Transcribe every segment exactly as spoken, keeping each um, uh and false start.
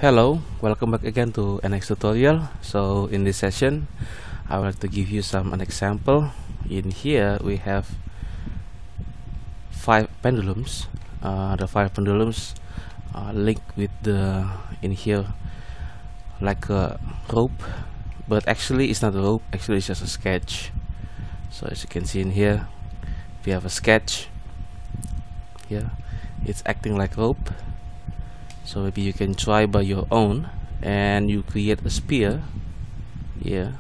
Hello, welcome back again to N X tutorial. So in this session I would like to give you some an example. In here we have five pendulums. Uh, the five pendulums are linked with the in here like a rope, but actually it's not a rope, actually it's just a sketch. So as you can see in here, we have a sketch here. It's acting like rope. So maybe you can try by your own, and you create a spear here.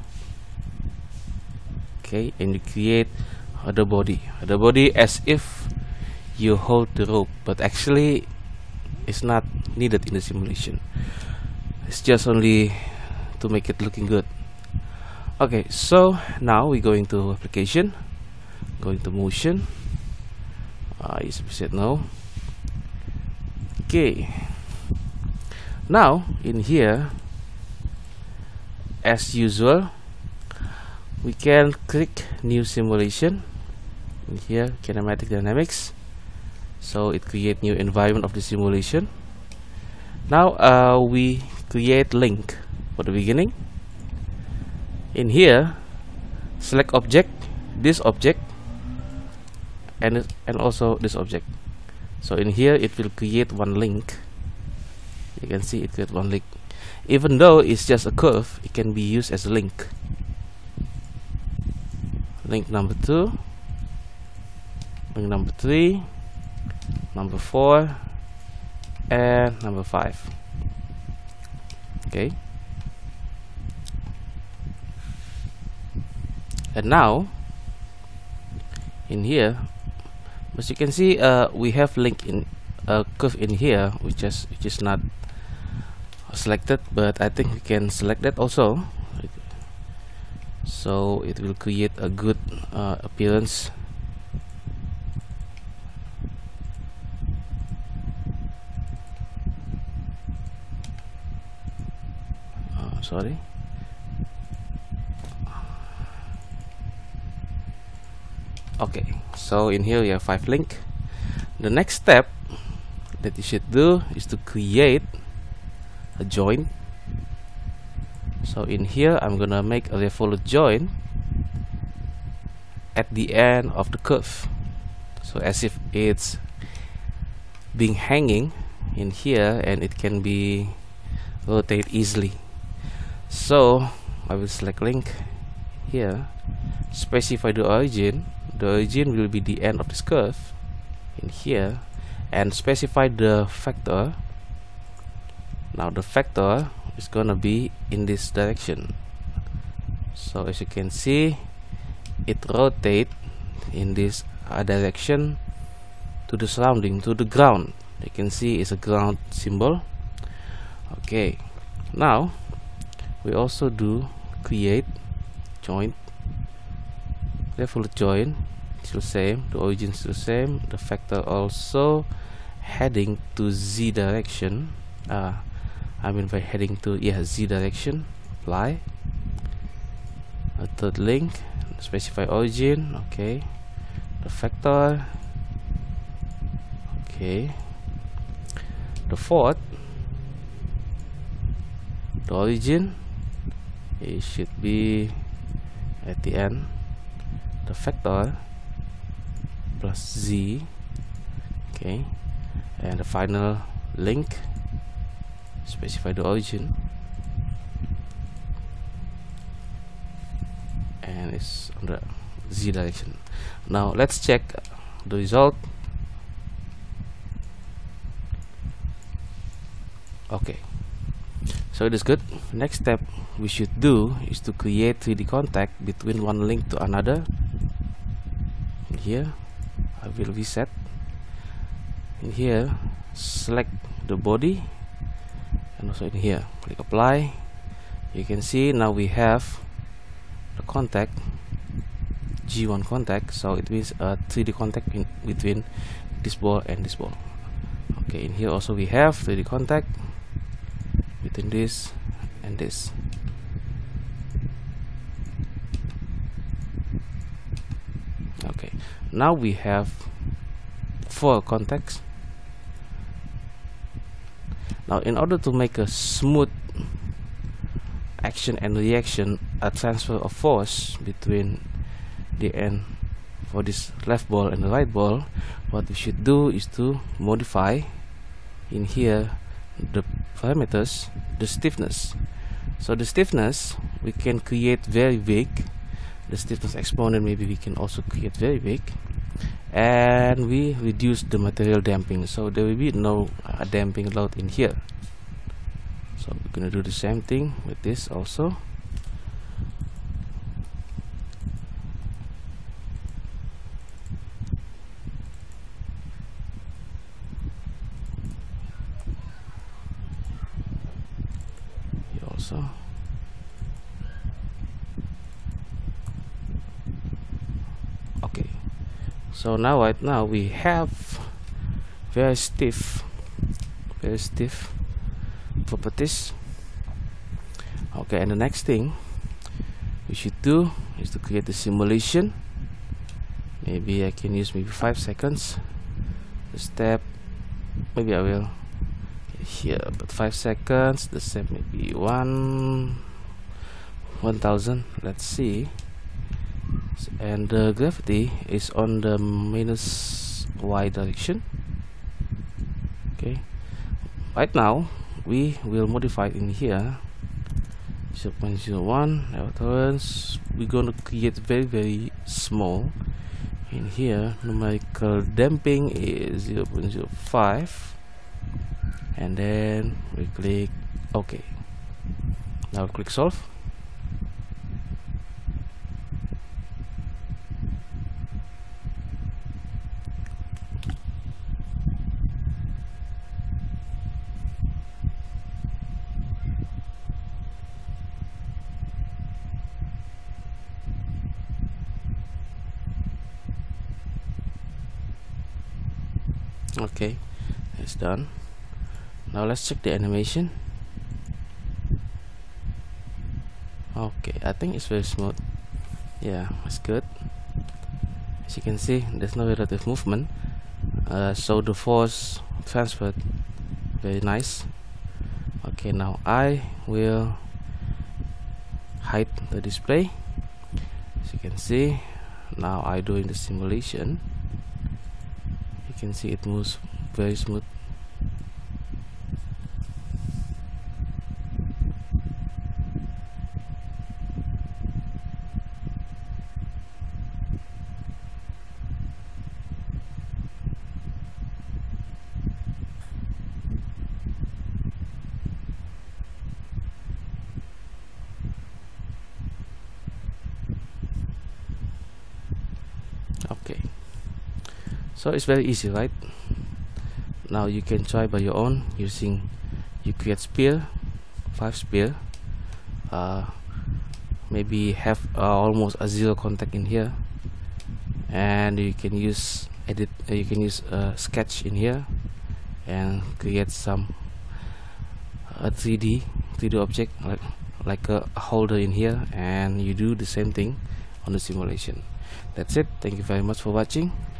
Okay, and you create the body the body as if you hold the rope, but actually it's not needed in the simulation. It's just only to make it looking good. Okay, so now we go into application, going to motion. uh, you said no. Okay, now in here, as usual, we can click new simulation. In here, kinematic dynamics, so it create new environment of the simulation. Now uh, we create link for the beginning. In here, select object, this object, and and also this object. So in here it will create one link. You can see it create one link. Even though it's just a curve, it can be used as a link. Link number two, link number three, number four, and number five. Okay. And now in here, as you can see, uh, we have link in a uh, curve in here, which is which is not selected, but I think we can select that also, so it will create a good uh, appearance. Uh, sorry. Okay, so in here we have five link. The next step that you should do is to create a joint. So in here I'm gonna make a revolute joint at the end of the curve, so as if it's being hanging in here, and it can be rotate easily. So I will select link here, specify the origin. The origin will be the end of this curve in here, and specify the vector. Now the vector is gonna be in this direction. So as you can see, it rotate in this uh, direction to the surrounding, to the ground. You can see it's a ground symbol. Okay, now we also do create joint, revolute joint. Still same, the origin still same, the vector also heading to Z direction. uh, I mean by heading to yeah Z direction. Apply a third link, specify origin. Okay, the vector. Okay, the fourth, the origin, it should be at the end, the vector plus Z. Okay, and the final link, specify the origin, and it's on the Z direction. Now let's check the result. Okay, so it is good. Next step we should do is to create three D contact between one link to another. In here I will reset. In here select the body, and also in here click apply. You can see now we have the contact, G one contact, so it means a three D contact in between this ball and this ball. Okay, in here also we have three D contact between this and this. Okay, now we have four contacts. Now in order to make a smooth action and reaction, a transfer of force between the end for this left ball and the right ball, what we should do is to modify in here the parameters, the stiffness. So the stiffness we can create very big, the stiffness exponent maybe we can also create very big, and we reduce the material damping, so there will be no uh, damping load in here. So we're gonna do the same thing with this also. Here also. Okay. So now right now we have very stiff, very stiff properties. Okay, and the next thing we should do is to create the simulation. Maybe I can use maybe five seconds. The step, maybe I will here, but five seconds. The step maybe one one thousand. Let's see. And the gravity is on the minus y direction. Okay, right now we will modify it in here. zero point zero one level tolerance, we're going to create very very small. In here numerical damping is zero point zero five, and then we click OK. Now click solve. Okay, it's done. Now let's check the animation. Okay, I think it's very smooth. Yeah, it's good. As you can see, there's no relative movement, uh, so the force transferred very nice. Okay, now I will hide the display. As you can see, now I doing the simulation. You can see it moves very smooth. Okay, so it's very easy, right? Now you can try by your own using, you create spear, five spear, uh, maybe have uh, almost a zero contact in here, and you can use edit, uh, you can use a uh, sketch in here and create some a uh, three D object like like a, a holder in here, and you do the same thing on the simulation. That's it. Thank you very much for watching.